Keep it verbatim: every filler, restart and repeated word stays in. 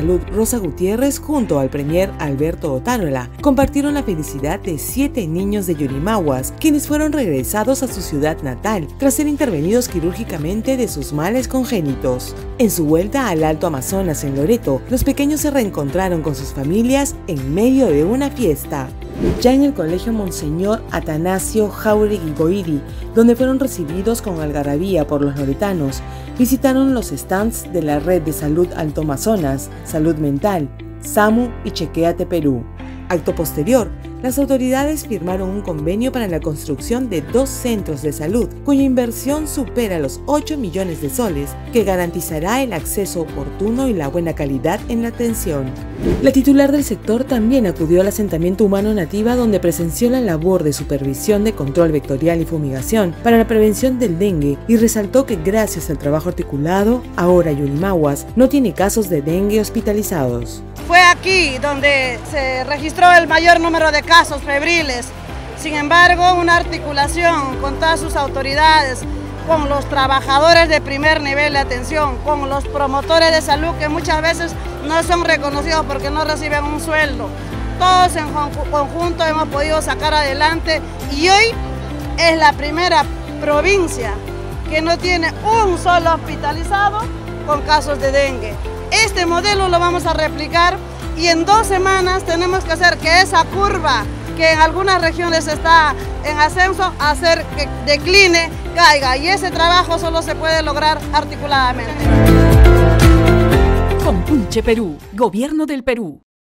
Salud Rosa Gutiérrez junto al premier Alberto Otárola compartieron la felicidad de siete niños de Yurimaguas, quienes fueron regresados a su ciudad natal tras ser intervenidos quirúrgicamente de sus males congénitos. En su vuelta al Alto Amazonas en Loreto, los pequeños se reencontraron con sus familias en medio de una fiesta. Ya en el Colegio Monseñor Atanasio Jáuregui Goiri, donde fueron recibidos con algarabía por los loretanos, visitaron los stands de la Red de Salud Alto Amazonas, Salud Mental, SAMU y Chequéate Perú. Acto posterior, las autoridades firmaron un convenio para la construcción de dos centros de salud, cuya inversión supera los ocho millones de soles, que garantizará el acceso oportuno y la buena calidad en la atención. La titular del sector también acudió al asentamiento humano nativa, donde presenció la labor de supervisión de control vectorial y fumigación para la prevención del dengue, y resaltó que gracias al trabajo articulado, ahora Yurimaguas no tiene casos de dengue hospitalizados. Fue aquí donde se registró el mayor número de casos febriles. Sin embargo, una articulación con todas sus autoridades, con los trabajadores de primer nivel de atención, con los promotores de salud que muchas veces no son reconocidos porque no reciben un sueldo. Todos en conjunto hemos podido sacar adelante y hoy es la primera provincia que no tiene un solo hospitalizado con casos de dengue. Este modelo lo vamos a replicar y en dos semanas tenemos que hacer que esa curva que en algunas regiones está en ascenso, hacer que decline, caiga, y ese trabajo solo se puede lograr articuladamente. Compunche Perú, Gobierno del Perú.